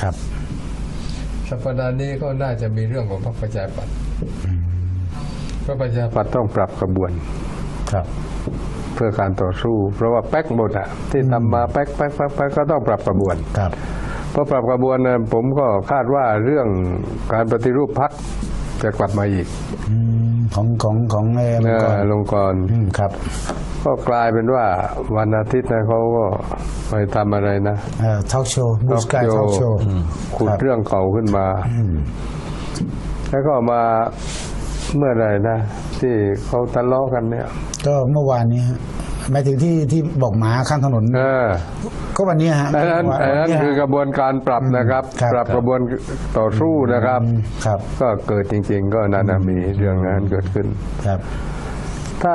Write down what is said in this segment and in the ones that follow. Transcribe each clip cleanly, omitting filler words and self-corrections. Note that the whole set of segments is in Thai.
ครับสัปดาห์นี้ก็น่าจะมีเรื่องของพรรคประชาธิปัตย์พรรคประชาธิปัตย์ต้องปรับกระบวนครับเพื่อการต่อสู้เพราะว่าแป๊กหมดอะที่ทำมาแป๊กก็ต้องปรับกระบวนครับพอปรับกระบวนนะผมก็คาดว่าเรื่องการปฏิรูปพรรคจะกลับมาอีกของลงกรครับก็กลายเป็นว่าวันอาทิตย์นะเขาก็ไปทำอะไรนะทอล์กโชว์บูสกายทอล์กโชว์ขุดเรื่องเก่าขึ้นมาแล้วก็มาเมื่อไรนะที่เขาทะเลาะกันเนี่ยก็เมื่อวานนี้หมายถึงที่บอกหมาข้างถนนก็วันนี้ฮะอันนั้นคือกระบวนการปรับนะครับปรับกระบวนต่อสู้นะครับก็เกิดจริงๆก็นั่นมีเรื่องนั้นเกิดขึ้นครับถ้า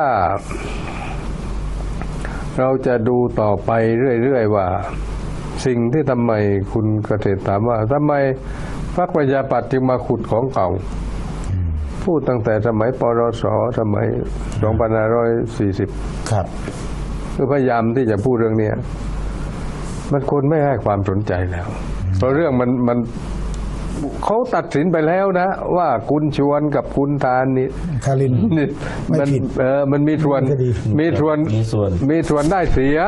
เราจะดูต่อไปเรื่อยๆว่าสิ่งที่ทำไมคุณเกษตรถามว่าทำไมพรรคประชาธิปัตย์จึงมาขุดของเก่าพูดตั้งแต่สมัยปรส.สมัย2540 ครับคือพยายามที่จะพูดเรื่องนี้มันคนไม่ให้ความสนใจแล้วเพราะเรื่องมันเขาตัดสินไปแล้วนะว่าคุณชวนกับคุณทารินมันมีส่วนได้เสีย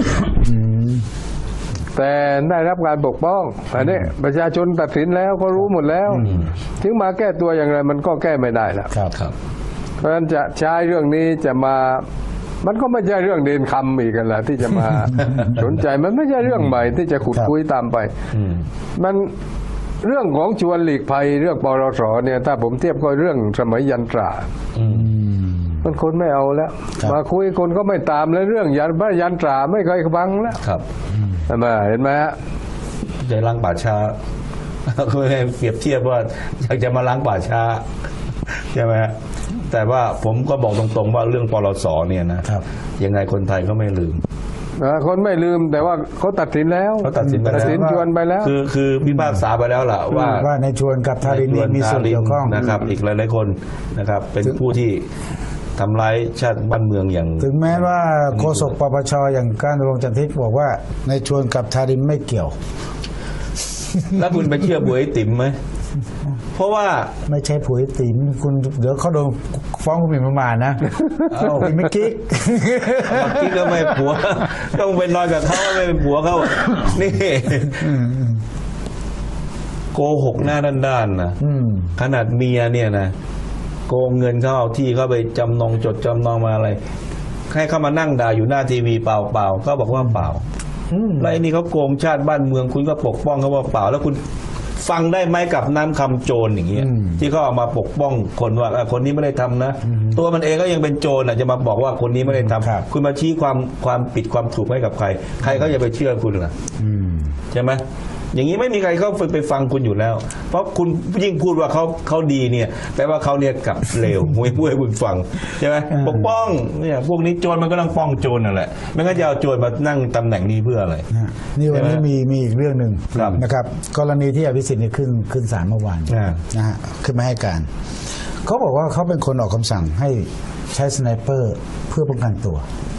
แต่ได้รับการปกป้องอันนี้ประชาชนตัดสินแล้วก็รู้หมดแล้วถึงมาแก้ตัวอย่างไรมันก็แก้ไม่ได้แล้วเพราะฉะนั้นจะใช้เรื่องนี้จะมามันก็ไม่ใช่เรื่องเด่นคำอีกกันแหละที่จะมาสนใจมันไม่ใช่เรื่องใหม่ที่จะขุดคุยตามไปมันเรื่องของชวนหลีกภัยเรื่องปรส.เนี่ยถ้าผมเทียบกับเรื่องสมัยยันตรามันคนไม่เอาแล้วมาคุยคนก็ไม่ตามแล้วเรื่องยันตราไม่เคยฟังแล้วเห็นไหมฮะจะล้างป่าช้าคือเปรียบเทียบว่าอยากจะมาล้างป่าช้าใช่ไหมฮะแต่ว่าผมก็บอกตรงๆว่าเรื่องปรส.เนี่ยนะยังไงคนไทยก็ไม่ลืมคนไม่ลืมแต่ว่าเขาตัดสินแล้วเขาตัดสินชวนไปแล้วคือพิพากษาไปแล้วล่ะว่าในชวนกับทารินมีส่วนเกี่ยวข้องนะครับอีกหลายๆคนนะครับเป็นผู้ที่ทำร้ายชาติบ้านเมืองอย่างถึงแม้ว่าโฆษกปปช.อย่างการณรงค์จันทิพย์บอกว่าในชวนกับทารินไม่เกี่ยวแล้วคุณไปเชื่อบุ๋ยติ๋มไหมเพราะว่าไม่ใช่ผุยติ๋มคุณเดี๋ยวเขาโดนฟ้องคุณหมิ่นประมาทนะคุณไม่กิ๊กก็ไม่ผัวต้องเป็นนอนกับเขาไม่เป็นผัวเขานี่โกหกหน้าด้านๆนะขนาดเมียเนี่ยนะโกงเงินเขาเอาที่เขาไปจำนองจดจำนองมาอะไรให้เขามานั่งด่าอยู่หน้าทีวีเปล่าเขาบอกว่าเปล่าแล้วไอ้นี่เขาโกงชาติบ้านเมืองคุณก็ปกป้องเขาว่าเปล่าแล้วคุณฟังได้ไหมกับน้ำคำโจรอย่างเงี้ยที่เขาเอามาปกป้องคนว่าคนนี้ไม่ได้ทำนะตัวมันเองก็ยังเป็นโจรจะมาบอกว่าคนนี้ไม่ได้ทำคุณมาชี้ความผิดความถูกให้กับใครเขาจะไปเชื่อคุณล่ะใช่ไหมอย่างนี้ไม่มีใครเขาไปฟังคุณอยู่แล้วเพราะคุณยิ่งพูดว่าเขาดีเนี่ยแปลว่าเขาเนี่ยกลับเลวมวยพูดให้คุณฟังใช่ไหมปกป้องเนี่ยพวกนี้โจรมันก็ต้องป้องโจรนั่นแหละไม่งั้นจะเอาโจรมานั่งตำแหน่งนี้เพื่ออะไรนี่วันนี้มีอีกเรื่องหนึ่งนะครับกรณีที่อภิสิทธิ์เนี่ยขึ้นศาลเมื่อวานนะฮะขึ้นมาให้การเขาบอกว่าเขาเป็นคนออกคำสั่งให้ใช้สไนเปอร์เพื่อป้องกันตัว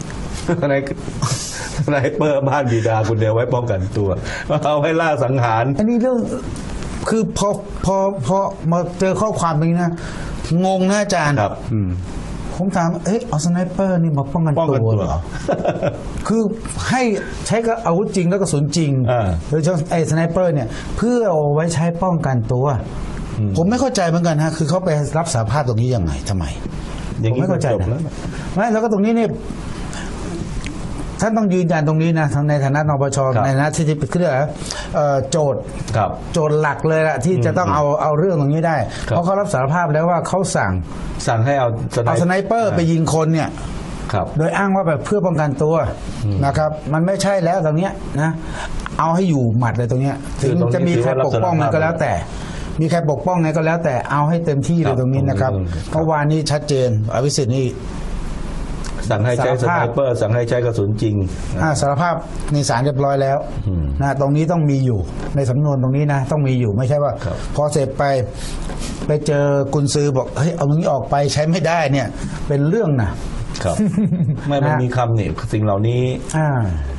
นายเปิดบ้านบิดาคุณเดียวไว้ป้องกันตัวเอาให้ล่าสังหารอันนี้เรื่องคือพอมาเจอข้อความแบบนี้นะงงนะอาจารย์ผมถามเอาสไนเปอร์นี่มาป้องกันตัวเหรอคือให้ใช้กับอาวุธจริงแล้วกระสุนจริงโดยเฉพาะสไนเปอร์เนี่ยเพื่อเอาไว้ใช้ป้องกันตัวผมไม่เข้าใจเหมือนกันฮะคือเขาไปรับสารภาพตรงนี้ยังไงทำไมผมไม่เข้าใจนะไม่แล้วก็ตรงนี้เนี่ยท่านต้องยืนยันตรงนี้นะในฐานะนปช.ในฐานะที่เป็นเรื่องโจทย์หลักเลยละที่จะต้องเอาเรื่องตรงนี้ได้เพราะเขารับสารภาพแล้วว่าเขาสั่งให้เอาสไนเปอร์ไปยิงคนเนี่ยโดยอ้างว่าแบบเพื่อป้องกันตัวนะครับมันไม่ใช่แล้วตรงนี้นะเอาให้อยู่หมัดเลยตรงนี้ถึงจะมีใครปกป้องมันก็แล้วแต่มีใครปกป้องไงก็แล้วแต่เอาให้เต็มที่เลยตรงนี้นะครับเพราะวานนี้ชัดเจนอภิสิทธิ์นี่สั่งให้ใช้สไนเปอร์สั่งให้ใช้กระสุนจริงสารภาพในศาลเรียบร้อยแล้วนะตรงนี้ต้องมีอยู่ในสำนวนตรงนี้นะต้องมีอยู่ไม่ใช่ว่าพอเสร็จไปเจอกุญซือบอกเฮ้ยเอาตรงนี้ออกไปใช้ไม่ได้เนี่ยเป็นเรื่องนะครับไม่มีคำนี่สิ่งเหล่านี้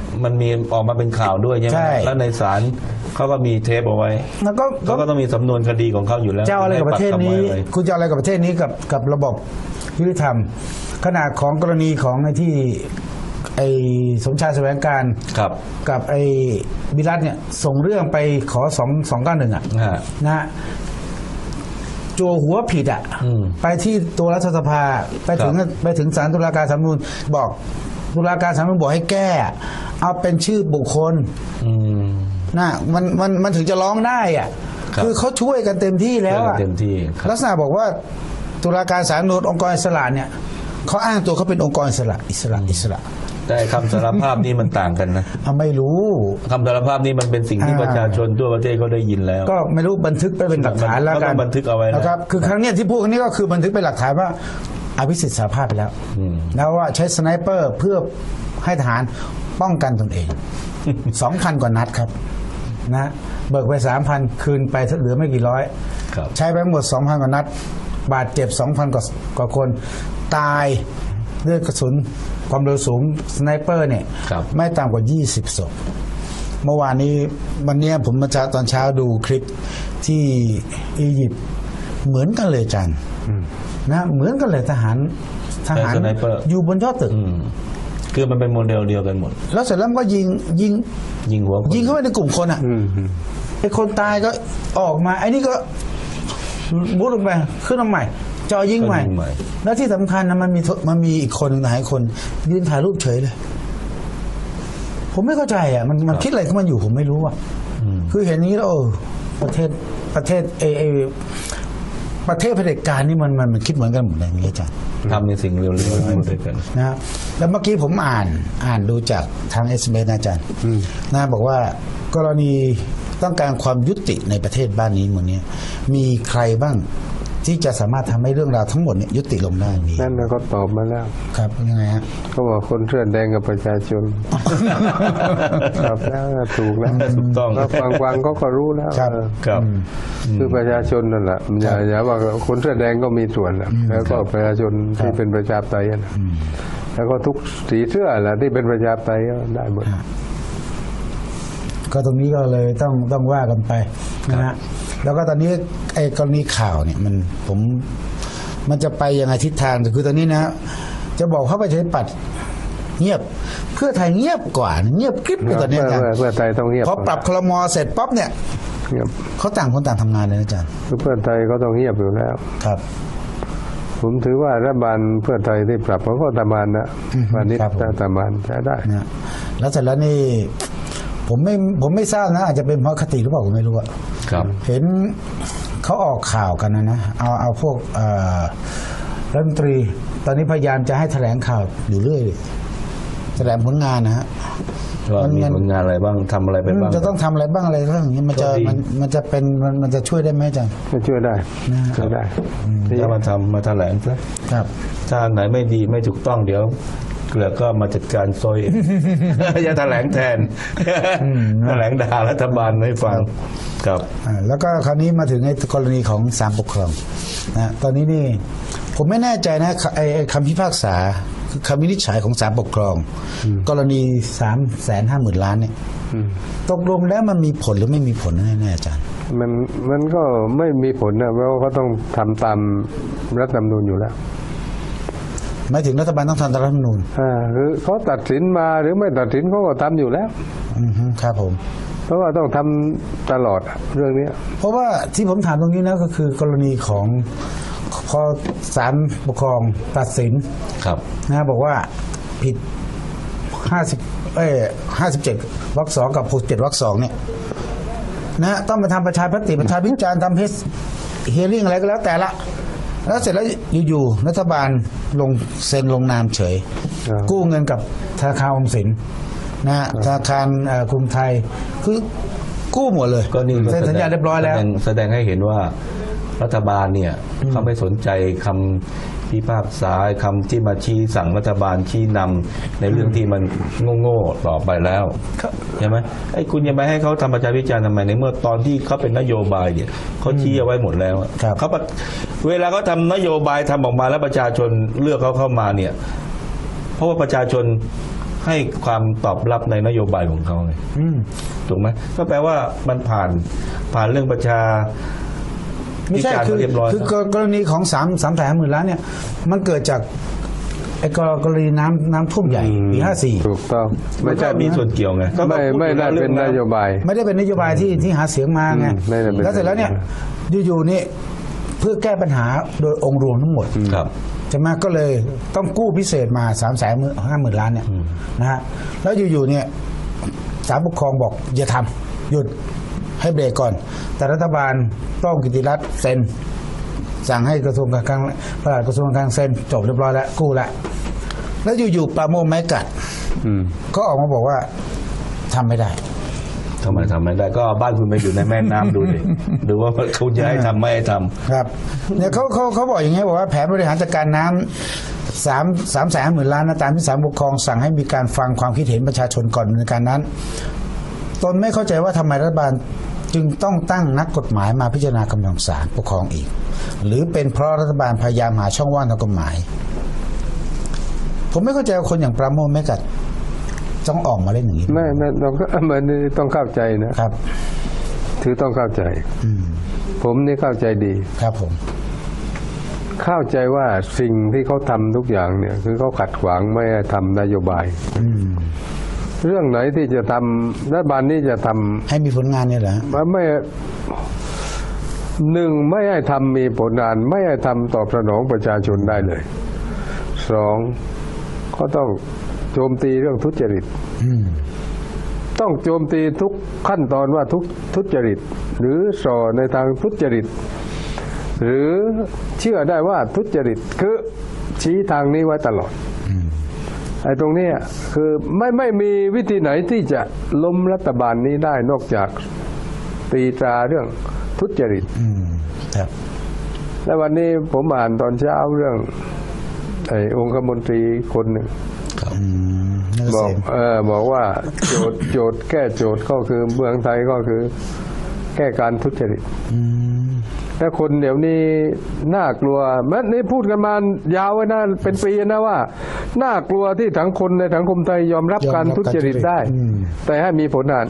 มันมีออกมาเป็นข่าวด้วยใช่ไหมแล้วในศาลเขาก็มีเทปเอาไว้แล้วเขาก็ต้องมีสำนวนคดีของเขาอยู่แล้วเจ้าอะไรกับประเทศนี้คุณจะอะไรกับประเทศนี้กับระบบยุติธรรมขนาดของกรณีของไอ้ที่ไอ้สมชายแสวงการกับไอ้บิรัตเนี่ยส่งเรื่องไปขอ291นะฮะจัวหัวผิดไปที่ตัวรัฐสภาไปถึงศาลตุลาการสาลรฐธรรมนูญบอกตุลาการศาลรฐธรรมนูญบอกให้แก้เอาเป็นชื่อบุคคลนะมันถึงจะร้องได้คือเขาช่วยกันเต็มที่แล้วลักษณะบอกว่าตุลาการศาลรฐธรรมนูญองค์กรอิสระเนี่ยเขาอ้างตัวเขาเป็นองค์กรอิสระแต่คำสารภาพนี่มันต่างกันนะไม่รู้คำสารภาพนี่มันเป็นสิ่งที่ประชาชนทั่วประเทศเขาได้ยินแล้วก็ไม่รู้บันทึกไปเป็นหลักฐานแล้วกันบันทึกเอาไว้นะครับคือครั้งนี้ที่พูดครั้งนี้ก็คือบันทึกเป็นหลักฐานว่าอภิสิทธิ์สารภาพไปแล้วแล้วว่าใช้สไนเปอร์เพื่อให้ทหารป้องกันตนเอง 2,000 กว่านัดครับนะเบิกไป 3,000 คืนไปเหลือไม่กี่ร้อยใช้ไปทั้งหมด 2,000 กว่านัดบาดเจ็บ 2,000 กว่าคนตายด้วยกระสุนความเร็วสูงสไนเปอร์เนี่ยไม่ต่ำกว่า20 ศพเมื่อวานนี้วันนี้ผมมาตอนเช้าดูคลิปที่อียิปต์เหมือนกันเลยจันนะเหมือนกันเลยทหารอยู่บนยอดตึกคือมันเป็นโมเดลเดียวกันหมดแล้วเสร็จแล้วก็ยิงหัวยิงเข้าไปในกลุ่มคนไอ้คนตายก็ออกมาไอ้นี่ก็มุดลงไปขึ้นมาใหม่จอยิงใหม่แล้วที่สำคัญนะมันมีอีกคนหนึ่งหลายคนยืนถ่ายรูปเฉยเลยผมไม่เข้าใจมันคิดอะไรของมันอยู่ผมไม่รู้คือเห็นนี้แล้วประเทศเผด็จการนี่มันคิดเหมือนกันหมดเลยนี่อาจารย์ทำในสิ่งเร็วๆให้หมดเลยกันนะแล้วเมื่อกี้ผมอ่านดูจากทางSMSอาจารย์นะบอกว่ากรณีต้องการความยุติในประเทศบ้านนี้เมืองนี้มีใครบ้างที่จะสามารถทำให้เรื่องราวทั้งหมดเนี่ยยุติลงได้มีนั่นก็ตอบมาแล้วครับยังไงฮะเขาบอกคนเสื้อแดงกับประชาชนครับแล้วถูกแล้วถูกต้องฟังก็รู้แล้วครับคือประชาชนนั่นแหละอย่าว่าคนเสื้อแดงก็มีส่วนแล้วก็ประชาชนที่เป็นประชาธิปไตยแล้วก็ทุกสีเสื้อแหละที่เป็นประชาธิปไตยได้หมดก็ตรงนี้ก็เลยต้องว่ากันไปนะฮะแล้วก็ตอนนี้ไอ้กรณีข่าวเนี่ยมันจะไปยังไงทิศทางคือตอนนี้นะจะบอกเขาไปใช้ปัดเงียบเพื่อไทยเงียบกว่าเงียบกริบตอนนี้นะเพื่อไทยต้องเงียบพอปรับครม.เสร็จปั๊บเนี่ยเขาต่างคนต่างทำงานเลยอาจารย์เพื่อไทยก็ต้องเงียบอยู่แล้วครับผมถือว่ารัฐบาลเพื่อไทยที่ปรับเขาก็ทำงานนะวันนี้ทำงานใช้ได้นะแล้วเสร็จแล้วนี่ผมไม่ทราบนะอาจจะเป็นเพราะคติหรือเปล่าผมไม่รู้เห็นเขาออกข่าวกันนะเอาพวกรัฐมนตรีตอนนี้พยายามจะให้แถลงข่าวอยู่เรื่อยแถลงผลงานนะฮะมีผลงานอะไรบ้างทำอะไรไปบ้างจะต้องทำอะไรบ้างอะไรเรื่องนี้มันจะช่วยได้ไหมอาจารย์ช่วยได้ช่วยได้ถ้ามาแถลงซะถ้าไหนไม่ดีไม่ถูกต้องเดี๋ยวเกลือก็มาจัดการซอยจะแถลงแทนแถลงด่ารัฐบาลให้ฟังครับแล้วก็คราวนี้มาถึงในกรณีของศาลปกครองนะตอนนี้นี่ผมไม่แน่ใจนะไอ้คำพิพากษาคือคำวินิจฉัยของศาลปกครองกรณี 350,000 ล้านเนี่ยตกลงแล้วมันมีผลหรือไม่มีผลแน่ๆอาจารย์มันก็ไม่มีผลนะเพราะเขาต้องทำตามรัฐธรรมนูญอยู่แล้วหมายถึงรัฐบาลต้องทำตามรัฐธรรมนูญคือเขาตัดสินมาหรือไม่ตัดสินเขาก็ทำอยู่แล้วครับผมเพราะว่าต้องทำตลอดเรื่องนี้เพราะว่าที่ผมถามตรงนี้นะก็คือกรณีของพอศาลปกครองตัดสินนะบอกว่าผิด57 วรรค 2กับ67 วรรค 2เนี่ยนะต้องไปทำประชามติประชาพิจารณ์ทำเฮียริ่งอะไรก็แล้วแต่ละแล้วเสร็จแล้วอยู่ๆรัฐบาลเซ็นลงนามเฉยกู้เงินกับธนาคารออมสินนะธนาคารกรุงไทยคือกู้หมดเลยก็นี่เซ็นสัญญาเรียบร้อยแล้วแสดงให้เห็นว่ารัฐบาลเนี่ยเขาไม่สนใจคำพิพากษาคำที่มาชี้สั่งรัฐบาลชี้นำในเรื่องที่มันโง่ๆต่อไปแล้วใช่ไหมไอ้คุณยังไม่ให้เขาทำประชาพิจารณ์ทำไมในเมื่อตอนที่เขาเป็นนโยบายเนี่ยเขาชี้เอาไว้หมดแล้วเขาเวลาเขาทำนโยบายทำออกมาแล้วประชาชนเลือกเขาเข้ามาเนี่ยเพราะว่าประชาชนให้ความตอบรับในนโยบายของเขาไงถูกไหมก็แปลว่ามันผ่านเรื่องประชาไม่ใช่คือกรณีของ330,000 ล้านเนี่ยมันเกิดจากไอ้กรณีน้ำท่วมใหญ่ปี54 ถูกต้องไม่ใช่มีส่วนเกี่ยวไงไม่ได้เป็นนโยบายไม่ได้เป็นนโยบายที่หาเสียงมาไงแล้วเสร็จแล้วเนี่ยอยู่ๆนี่เพื่อแก้ปัญหาโดยองค์รวมทั้งหมดใช่ไหมก็เลยต้องกู้พิเศษมา350,000 ล้านเนี่ยนะฮะแล้วอยู่ๆเนี่ยศาลปกครองบอกอย่าทำหยุดให้เบรกก่อนแต่รัฐบาลต้องกิติรัตน์เซ็นสั่งให้กระทรวงการคลังปลัดกระทรวงการคลังเซ็นจบเรียบร้อยแล้วกู้แล้วแล้วอยู่ๆปราโมชไม้กัดก็ออกมาบอกว่าทำไม่ได้ทำไมทำไม่ได้ก็บ้านคุณไปอยู่ในแม่น้ำดูดิดูว่าเขาจะให้ทำไม่ให้ทำครับเนี่ยเขาบอกอย่างนี้บอกว่าแผนบริหารจัดการน้ำ330,000 ล้านนะตามที่ศาลปกครองสั่งให้มีการฟังความคิดเห็นประชาชนก่อนในการนั้นตนไม่เข้าใจว่าทำไมรัฐบาลจึงต้องตั้งนักกฎหมายมาพิจารณาคำสั่งศาลปกครองอีกหรือเป็นเพราะรัฐบาลพยายามหาช่องว่างทางกฎหมายผมไม่เข้าใจว่าคนอย่างปราโมชไม่กัดต้องออกมาเล่นอย่างนี้ไม่ต้องเข้าใจนะครับถือต้องเข้าใจผมนี่เข้าใจดีครับผมเข้าใจว่าสิ่งที่เขาทำทุกอย่างเนี่ยคือเขาขัดขวางไม่ให้ทำนโยบายเรื่องไหนที่จะทำรัฐบาลนี้จะทำให้มีผลงานเนี่ยเหรอไม่หนึ่งไม่ให้ทำมีผลงานไม่ให้ทำตอบสนองประชาชนได้เลยสองก็ต้องโจมตีเรื่องทุจริตต้องโจมตีทุกขั้นตอนว่าทุจริตหรือส่อในทางทุจริตหรือเชื่อได้ว่าทุจริตคือชี้ทางนี้ไว้ตลอดไอ้ตรงนี้คือไม่มีวิธีไหนที่จะล้มรัฐบาลนี้ได้นอกจากตีตราเรื่องทุจริตครับและวันนี้ผมอ่านตอนเช้าเรื่องไอ้องคมนตรีคนหนึ่งบอกว่าโจทย์แก้โจทย์ก็คือเมืองไทยก็คือแก้การทุจริตและคนเดี๋ยวนี้น่ากลัวแม้นี่พูดกันมายาวไว้นะเป็นปีนะว่าน่ากลัวที่ทั้งคนในสังคมไทยยอมรับการทุจริตได้แต่ให้มีผลงาน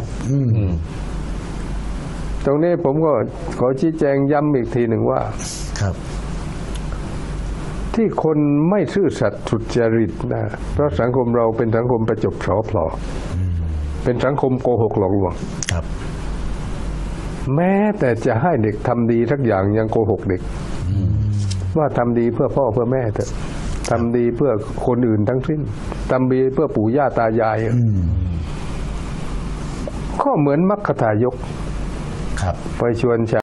ตรงนี้ผมก็ขอชี้แจงย้ำอีกทีหนึ่งว่าครับที่คนไม่ซื่อสัตย์สุจริตนะเพราะสังคมเราเป็นสังคมประจบฉอพลอเป็นสังคมโกหกหลอกลวงครับแม้แต่จะให้เด็กทำดีสักอย่างยังโกหกเด็กว่าทำดีเพื่อพ่อเพื่อแม่เถอะทำดีเพื่อคนอื่นทั้งสิ้นทำดีเพื่อปู่ย่าตายายก็เหมือนมรรคทายกไปชวน